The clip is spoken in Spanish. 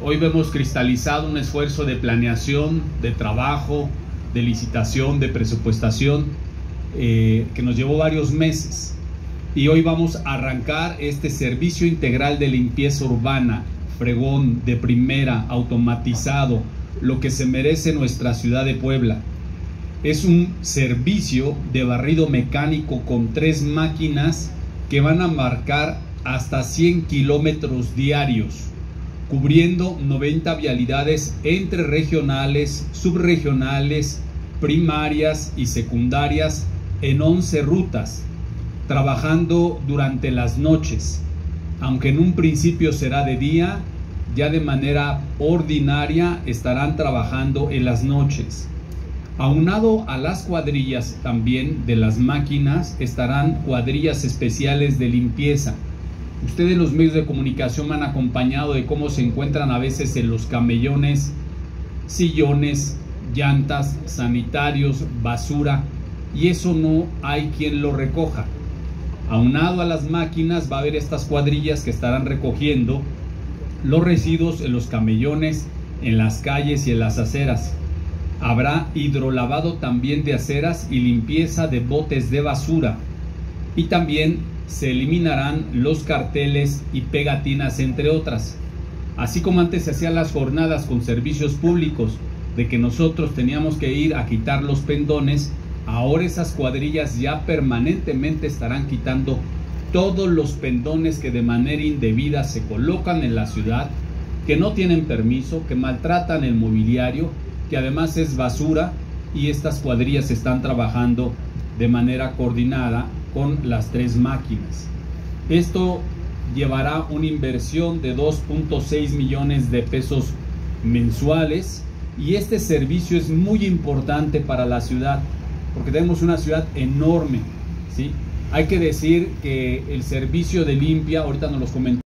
Hoy vemos cristalizado un esfuerzo de planeación, de trabajo, de licitación, de presupuestación, que nos llevó varios meses. Y hoy vamos a arrancar este servicio integral de limpieza urbana, fregón, de primera, automatizado, lo que se merece nuestra ciudad de Puebla. Es un servicio de barrido mecánico con 3 máquinas que van a marcar hasta 100 kilómetros diarios, cubriendo 90 vialidades entre regionales, subregionales, primarias y secundarias en 11 rutas, trabajando durante las noches. Aunque en un principio será de día, ya de manera ordinaria estarán trabajando en las noches. Aunado a las cuadrillas también de las máquinas, estarán cuadrillas especiales de limpieza. Ustedes en los medios de comunicación me han acompañado de cómo se encuentran a veces en los camellones sillones, llantas, sanitarios, basura, y eso no hay quien lo recoja. Aunado a las máquinas va a haber estas cuadrillas que estarán recogiendo los residuos en los camellones, en las calles y en las aceras. Habrá hidrolavado también de aceras y limpieza de botes de basura. Y también se eliminarán los carteles y pegatinas, entre otras. Así como antes se hacían las jornadas con servicios públicos, de que nosotros teníamos que ir a quitar los pendones, ahora esas cuadrillas ya permanentemente estarán quitando todos los pendones que de manera indebida se colocan en la ciudad, que no tienen permiso, que maltratan el mobiliario, que además es basura, y estas cuadrillas están trabajando de manera coordinada con las 3 máquinas. Esto llevará una inversión de 2.6 millones de pesos mensuales, y este servicio es muy importante para la ciudad, porque tenemos una ciudad enorme, ¿sí? Hay que decir que el servicio de limpia, ahorita nos los comentó